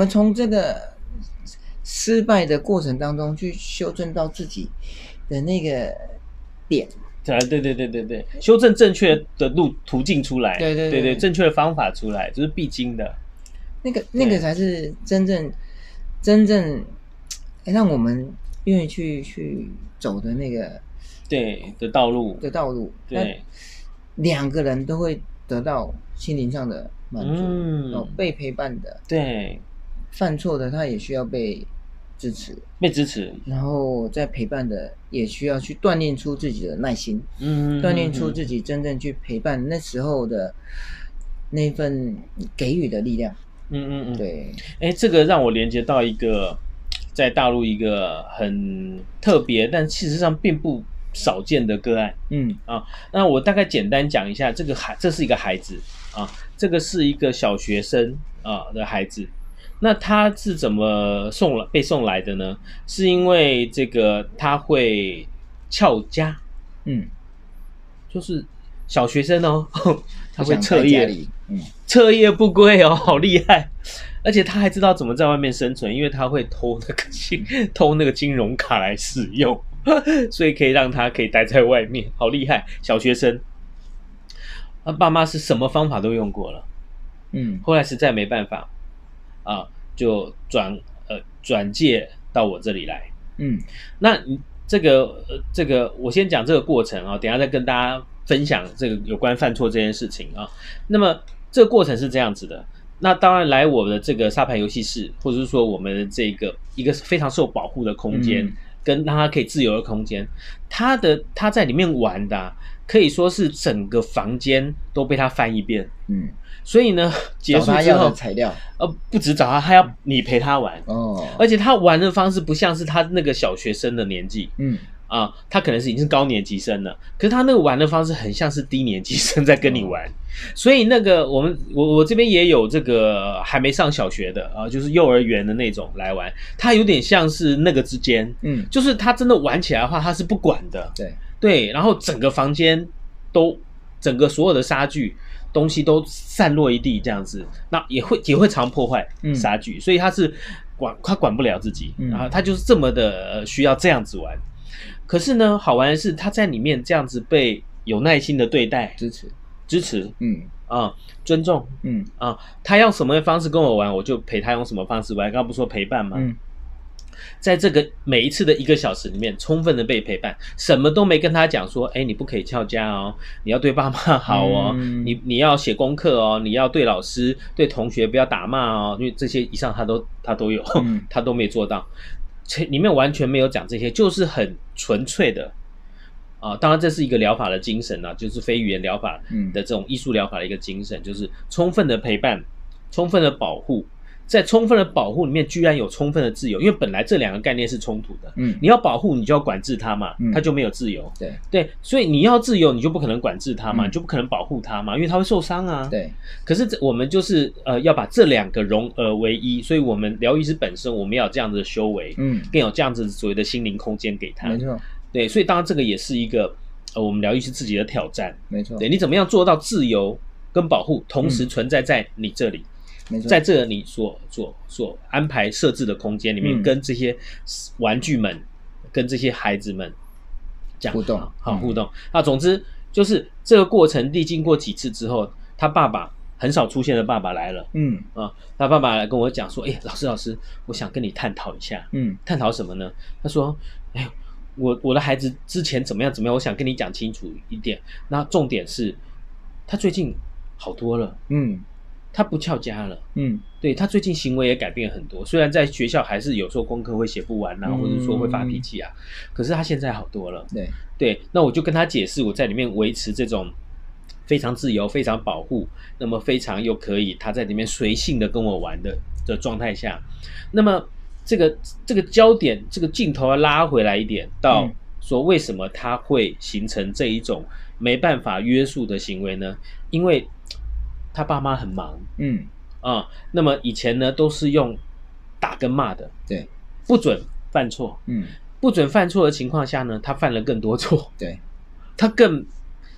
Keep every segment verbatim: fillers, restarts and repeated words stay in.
们从这个失败的过程当中去修正到自己的那个点。 对对对对对对，修正正确的路途径出来， 对对 对, 对对，正确的方法出来，这是必经的。 那个那个才是真正真正让我们愿意去去走的那个对的道路的道路。 对， 两个人都会得到心灵上的满足。 嗯， 哦，被陪伴的， 对， 犯错的他也需要被支持， 被支持， 然后在陪伴的也需要去锻炼出自己的耐心， 嗯， 锻炼出自己真正去陪伴那时候的那份给予的力量。 嗯嗯嗯， 对， 哎，这个让我连接到一个在大陆一个很特别，但事实上并不少见的个案。 嗯啊，那我大概简单讲一下，这个孩，这是一个孩子啊，这个是一个小学生啊的孩子。那他是怎么送来被送来的呢？是因为这个他会翘家， 嗯， 就是小学生哦，他会彻夜， 嗯， 彻夜不归哦，好厉害！而且他还知道怎么在外面生存，因为他会偷那个金偷那个金融卡来使用，所以可以让他可以待在外面，好厉害！小学生，他爸妈是什么方法都用过了， 嗯， 后来实在没办法。啊，就转呃转介到我这里来， 嗯， 那这个呃这个我先讲这个过程啊，等一下再跟大家分享这个有关犯错这件事情啊。那么这个过程是这样子的，那当然来我的这个沙盘游戏室，或者是说我们的这个一个非常受保护的空间，嗯，跟让他可以自由的空间，他的他在里面玩的，啊，可以说是整个房间都被他翻一遍，嗯。所以呢，结束之后， 找他要的材料， 呃，不止找他，他要你陪他玩哦。而且他玩的方式不像是他那个小学生的年纪，嗯啊，他可能是已经是高年级生了，可是他那个玩的方式很像是低年级生在跟你玩。哦，所以那个我们我我这边也有这个还没上小学的啊，就是幼儿园的那种来玩，他有点像是那个之间，嗯，就是他真的玩起来的话，他是不管的， 对对，然后整个房间都整个所有的杀具。东西都散落一地这样子，那也会也会常破坏杀具，嗯，所以他是管他管不了自己，嗯，然后他就是这么的需要这样子玩。可是呢，好玩的是他在里面这样子被有耐心的对待、 支持、 支持， 嗯啊，尊重，嗯啊，他用什么方式跟我玩，我就陪他用什么方式玩。刚刚不说陪伴吗？嗯。在这个每一次的一个小时里面，充分的被陪伴，什么都没跟他讲说，哎，你不可以翘家哦，你要对爸妈好哦，嗯，你你要写功课哦，你要对老师、对同学不要打骂哦，因为这些以上他都他都有，嗯，他都没做到，里面完全没有讲这些，就是很纯粹的啊。当然，这是一个疗法的精神啊，就是非语言疗法的这种艺术疗法的一个精神，就是充分的陪伴，充分的保护。在充分的保护里面，居然有充分的自由，因为本来这两个概念是冲突的。嗯，你要保护，你就要管制它嘛，嗯，它就没有自由。 对对，所以你要自由，你就不可能管制它嘛，嗯，你就不可能保护它嘛，因为它会受伤啊。 对。 可是我们就是呃要把这两个融合为一，所以我们疗愈师本身，我们要有这样子的修为，嗯，更有这样子所谓的心灵空间给他。 没错。 对，所以当然这个也是一个呃我们疗愈师自己的挑战。 没错。 对，你怎么样做到自由跟保护同时存在在你这里？嗯，在这你所所所安排设置的空间里面，嗯，跟这些玩具们、跟这些孩子们这样互动， 好互动。那，嗯，总之就是这个过程历经过几次之后，他爸爸很少出现的爸爸来了，嗯啊，他爸爸来跟我讲说，哎，老师老师，我想跟你探讨一下，嗯，探讨什么呢？他说，哎，我我的孩子之前怎么样怎么样，我想跟你讲清楚一点。那重点是，他最近好多了，嗯。他不翘家了，嗯，对，他最近行为也改变很多。虽然在学校还是有时候功课会写不完啊，嗯，或者说会发脾气啊，可是他现在好多了。 对对，那我就跟他解释，我在里面维持这种非常自由、非常保护，那么非常又可以他在里面随性的跟我玩的的状态下，那么这个这个焦点、这个镜头要拉回来一点，到说为什么他会形成这一种没办法约束的行为呢？因为他爸妈很忙，嗯啊，那么以前呢都是用打跟骂的， 对， 不准犯错，嗯，不准犯错的情况下呢，他犯了更多错， 对， 他更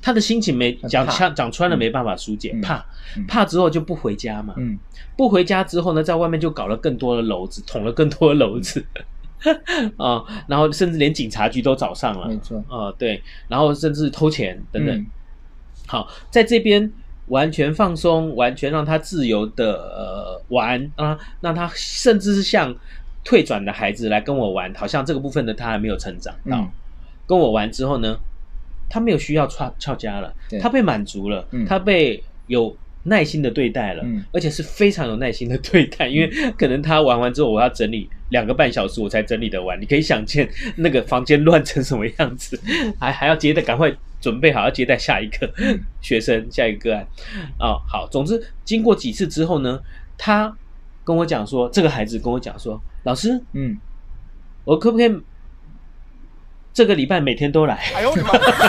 他的心情没讲讲讲穿了没办法疏解，嗯、怕、嗯、怕之后就不回家嘛，嗯，不回家之后呢，在外面就搞了更多的篓子，捅了更多的篓子。啊、嗯，然后甚至连警察局都找上了， 没错， 啊、呃，对，然后甚至偷钱等等。 嗯、 好，在这边完全放松，完全让他自由的呃玩啊，让他甚至是像退转的孩子来跟我玩，好像这个部分的他还没有成长到。嗯、跟我玩之后呢，他没有需要翘翘家了，他被满足了，嗯、他被有耐心的对待了，嗯、而且是非常有耐心的对待，因为可能他玩完之后，我要整理两个半小时，我才整理得完。你可以想见那个房间乱成什么样子，还还要接待，赶快准备好要接待下一个学生，下一个个案啊、哦。好，总之经过几次之后呢，他跟我讲说，这个孩子跟我讲说，老师，嗯，我可不可以这个礼拜每天都来？哎呦我的妈！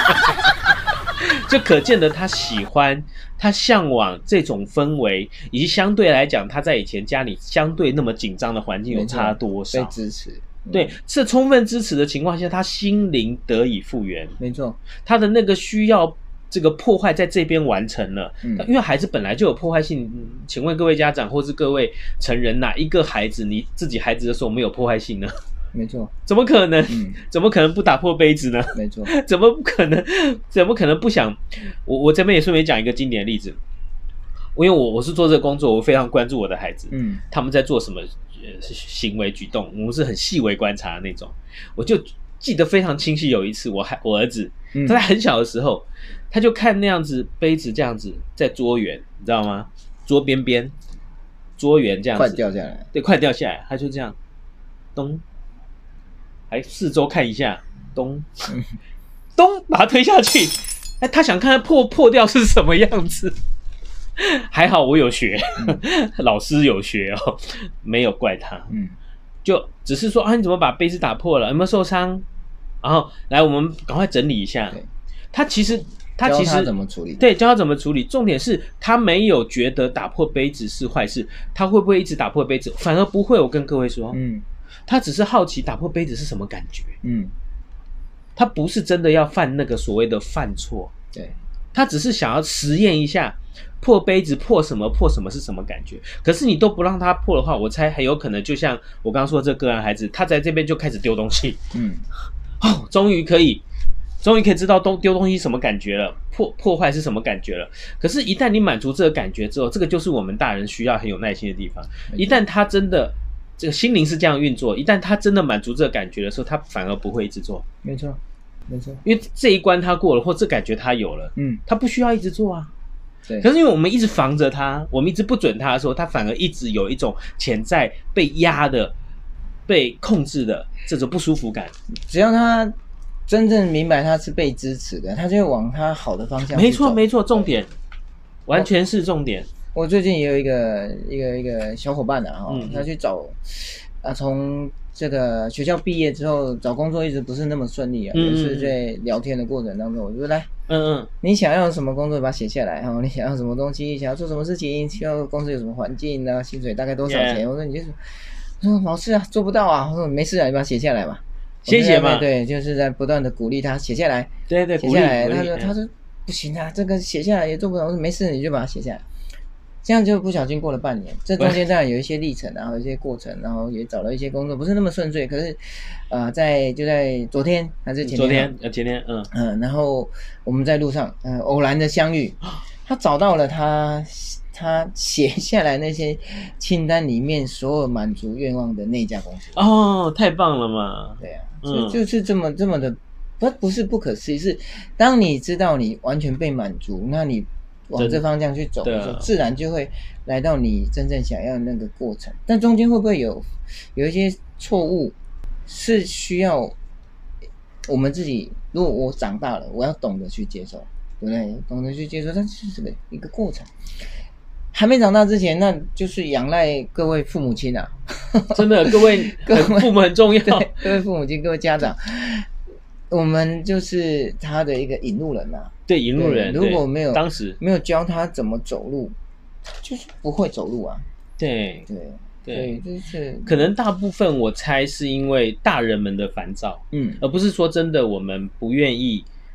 就可见的他喜欢，他向往这种氛围，以及相对来讲，他在以前家里相对那么紧张的环境有差多少？ 被支持， 嗯、对，是充分支持的情况下，他心灵得以复原。 没错， 他的那个需要这个破坏在这边完成了，嗯、因为孩子本来就有破坏性。嗯、请问各位家长或是各位成人，哪一个孩子你自己孩子的时候没有破坏性呢？ 没错， 怎么可能？嗯、怎么可能不打破杯子呢？ 没错， 怎么不可能？怎么可能不想？我我这边也顺便讲一个经典的例子，因为我我是做这个工作，我非常关注我的孩子，嗯，他们在做什么呃行为举动，我们是很细微观察的那种。我就记得非常清晰，有一次我还我儿子他在很小的时候，他就看那样子杯子这样子在桌缘，你知道吗？桌边边，桌缘这样子， 快掉下来， 对，快掉下来，他就这样，咚。还四周看一下，咚咚把它推下去。哎，他想看看破破掉是什么样子。还好我有学，嗯、老师有学哦，没有怪他。嗯，就只是说啊，你怎么把杯子打破了？有没有受伤？然后来，我们赶快整理一下。他其实他其实教他怎么处理？ 对，教他怎么处理。重点是他没有觉得打破杯子是坏事，他会不会一直打破杯子？反而不会。我跟各位说，嗯。他只是好奇打破杯子是什么感觉，嗯，他不是真的要犯那个所谓的犯错， 对， 他只是想要实验一下破杯子破什么破什么是什么感觉。可是你都不让他破的话，我猜很有可能就像我刚刚说的这个个案孩子，他在这边就开始丢东西，嗯，哦，终于可以，终于可以知道丢丢东西什么感觉了，破破坏是什么感觉了。可是，一旦你满足这个感觉之后，这个就是我们大人需要很有耐心的地方。一旦他真的这个心灵是这样运作，一旦他真的满足这个感觉的时候，他反而不会一直做。 没错，没错， 因为这一关他过了，或这感觉他有了，嗯，他不需要一直做啊。 对。 可是因为我们一直防着他，我们一直不准他的时候，他反而一直有一种潜在被压的、被控制的这种不舒服感。 只要他真正明白他是被支持的，他就会往他好的方向去走。 没错，没错，重点完全是重点。 我最近也有一个一个一个小伙伴啊，嗯、他去找啊，从这个学校毕业之后找工作一直不是那么顺利啊，嗯、就是在聊天的过程当中，我就来，嗯嗯，你想要什么工作，把它写下来哈，你想要什么东西，想要做什么事情，需要公司有什么环境啊，薪水大概多少钱？ Yeah. 我说你就说，我说老师啊，做不到啊，我说没事啊，你把它写下来嘛， 写写嘛， 对，就是在不断的鼓励他写下来， 对对， 写下来，他说他说不行啊，这个写下来也做不到，我说没事，你就把它写下来。这样就不小心过了半年，这中间当然有一些历程，然后有一些过程，然后也找了一些工作，不是那么顺遂。可是，呃，在就在昨天还是前天， 昨天呃前天，嗯嗯，然后我们在路上，呃，偶然的相遇，他找到了他他写下来那些清单里面所有满足愿望的那家公司。 哦，太棒了嘛！ 对啊，嗯，就就是这么这么的，不不是不可思议，是当你知道你完全被满足，那你往这方向去走的时候，自然就会来到你真正想要的那个过程。但中间会不会有有一些错误，是需要我们自己？如果我长大了，我要懂得去接受，对不对？懂得去接受，但是这个一个过程。还没长大之前，那就是仰赖各位父母亲啊！ 真的，各位各位父母很重要， 各位父母亲，各位家长。我们就是他的一个引路人呐、啊， 对，引路人。 如果没有当时没有教他怎么走路，就是不会走路啊。 对对对，就是可能大部分我猜是因为大人们的烦躁，嗯，而不是说真的我们不愿意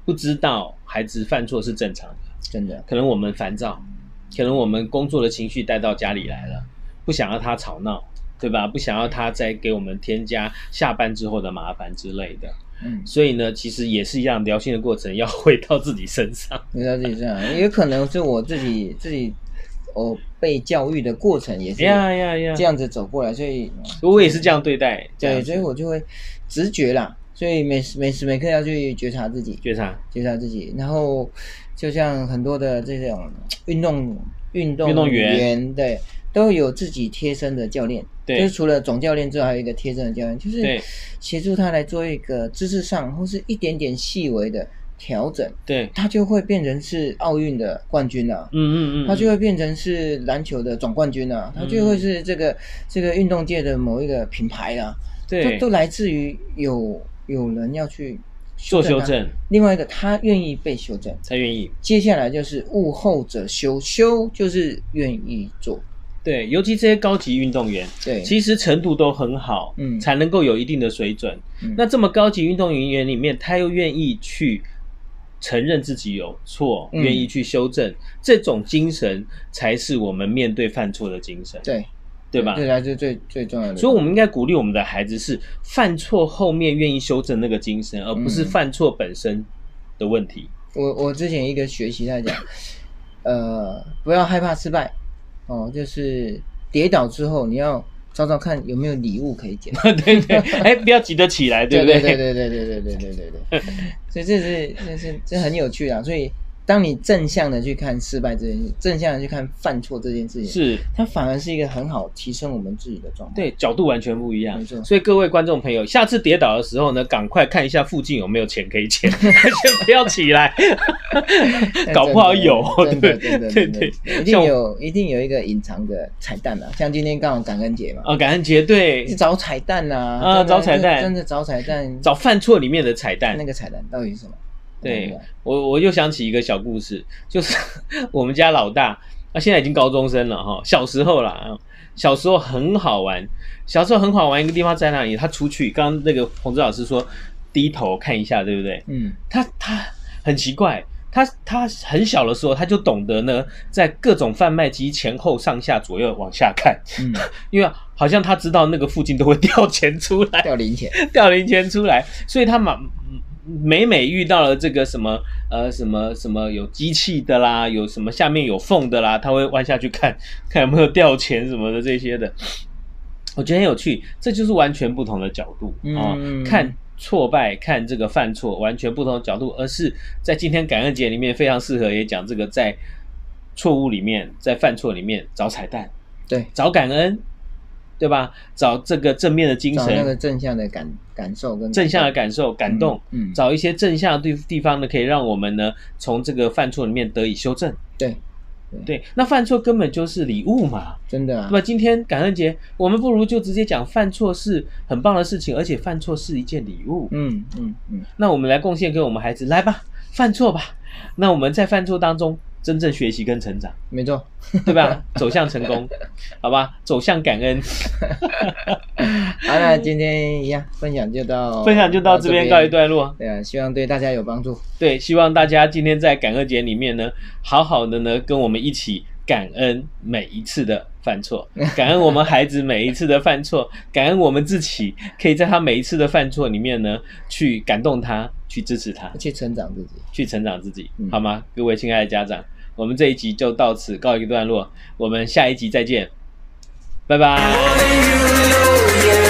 不知道孩子犯错是正常的， 真的。 可能我们烦躁，可能我们工作的情绪带到家里来了，不想要他吵闹，对吧？不想要他再给我们添加下班之后的麻烦之类的。嗯，所以呢，其实也是一样，疗心的过程要回到自己身上， 回到自己身上，也可能是我自己自己我被教育的过程也是这样子走过来，所以我也是这样对待， 对，所以我就会直觉啦，所以每时每时每刻要去觉察自己， 觉察觉察自己，然后就像很多的这种运动运动运动员， 对，都有自己贴身的教练。 对， 就是除了总教练之外，还有一个贴身的教练，就是协助他来做一个姿势上或是一点点细微的调整， 对， 他就会变成是奥运的冠军了， 嗯嗯嗯， 他就会变成是篮球的总冠军了，他就会是这个、嗯、这个运动界的某一个品牌了， 对， 都都来自于有有人要去做修正， 另外一个他愿意被修正， 他愿意， 接下来就是物后者修，修就是愿意做。 对，尤其这些高级运动员， 对， 其实程度都很好，嗯，才能够有一定的水准。嗯、那这么高级运动员里面，他又愿意去承认自己有错，嗯、愿意去修正，这种精神才是我们面对犯错的精神。 对， 对吧？ 对啊，这最最重要的。 所以我们应该鼓励我们的孩子是犯错后面愿意修正那个精神，而不是犯错本身的问题。 嗯、我我之前一个学习在讲，呃，不要害怕失败。哦，就是跌倒之后，你要找找看有没有礼物可以捡。 对对，哎，不要急得起来，对不对？ 对对对对对对对对对对。所以这是这是这很有趣啊！所以当你正向的去看失败这件事，正向的去看犯错这件事情， 是它反而是一个很好提升我们自己的状态。 对，角度完全不一样。没错。所以各位观众朋友，下次跌倒的时候呢，赶快看一下附近有没有钱可以捡，先不要起来，搞不好有。 真的真的真的，一定有一定有一个隐藏的彩蛋啊！像今天刚好感恩节嘛， 哦，感恩节对， 找彩蛋啊， 啊，找彩蛋， 真的找彩蛋， 找犯错里面的彩蛋。 那个彩蛋到底是什么？ 对，我我又想起一个小故事，就是我们家老大，他、啊、现在已经高中生了哈，小时候啦，小时候很好玩，小时候很好玩一个地方在哪里？他出去，刚刚那个洪志老师说低头看一下，对不对？嗯，他他很奇怪，他他很小的时候他就懂得呢，在各种贩卖机前后上下左右往下看，嗯，因为好像他知道那个附近都会掉钱出来， 掉零钱， 掉零钱出来，所以他马。每每遇到了这个什么呃什么什么有机器的啦，有什么下面有缝的啦，他会弯下去看看有没有掉钱什么的这些的，我觉得很有趣，这就是完全不同的角度啊、嗯哦，看挫败，看这个犯错，完全不同的角度，而是在今天感恩节里面非常适合也讲这个在错误里面，在犯错里面找彩蛋， 对， 找感恩。对吧？找这个正面的精神， 找那个正向的感感受跟正向的感受、感动，嗯，嗯找一些正向的地方呢，可以让我们呢从这个犯错里面得以修正。 对， 对，对那犯错根本就是礼物嘛， 真的啊。 那么今天感恩节，我们不如就直接讲犯错是很棒的事情，而且犯错是一件礼物。嗯嗯嗯。那我们来贡献给我们孩子，来吧，犯错吧。那我们在犯错当中。真正学习跟成长， 没错， 对吧？走向成功，好吧？走向感恩。 好，那今天一样分享就到分享就到这边告一段落。 对啊，希望对大家有帮助。 对，希望大家今天在感恩节里面呢，好好的呢跟我们一起感恩每一次的犯错，感恩我们孩子每一次的犯错，感恩我们自己可以在他每一次的犯错里面呢，去感动他，去支持他， 去成长自己， 去成长自己，嗯、好吗？各位亲爱的家长，我们这一集就到此告一个段落，我们下一集再见，拜拜。